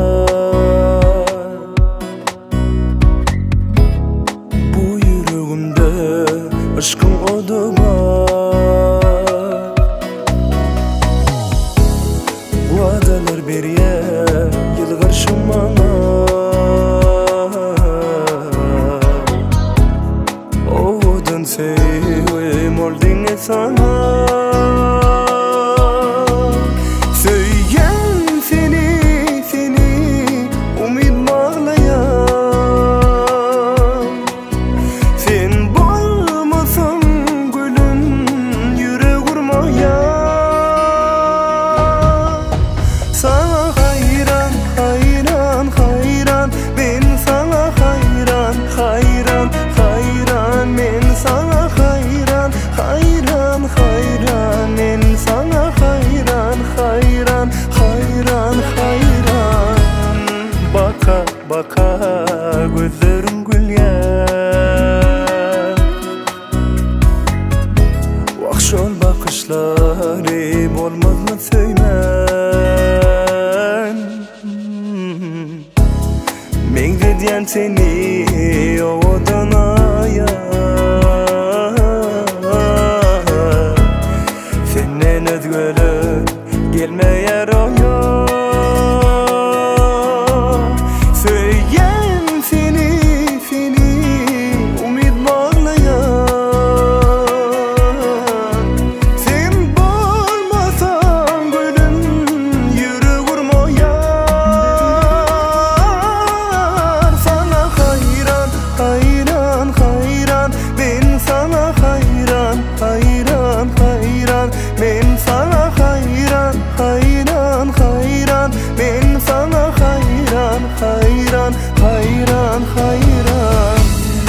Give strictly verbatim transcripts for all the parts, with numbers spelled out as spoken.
Bu yüreğimde aşkın odu var. Vadalar beriye yılgar şumana. Oğudun sevim oldun sana. Söygen seni, seni umid bağlayan. Sen bolmasan gülüm yürek vurmayan. Sana hayran, hayran, hayran. Ben sana hayran, hayran, hayran. Men sana hayran, hayran, hayran. Men sana hayran, hayran, hayran, hayran. Baka baka gözlerim gülyen. Vakşol bakışlarım olmaz mı söymen. Men dediyen seni ovadan ayar. Senden özgürlük gelmeyer o yok. Söygen seni, seni umid bağlayan. Sen bolmasan gülüm yürek vurmayan. Sana hayran, hayran, hayran. Ben sana hayran, hayran, hayran. Men sana hayran, hayran, hayran. Men sana hayran, hayran, hayran, hayran.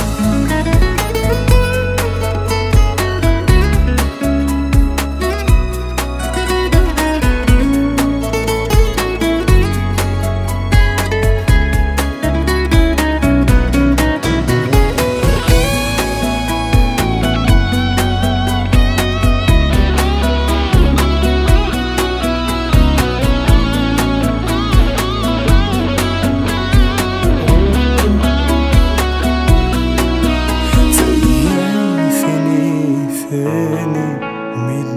Seni umid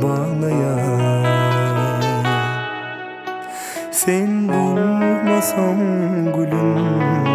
bağlayan. Sen bulmasan gülüm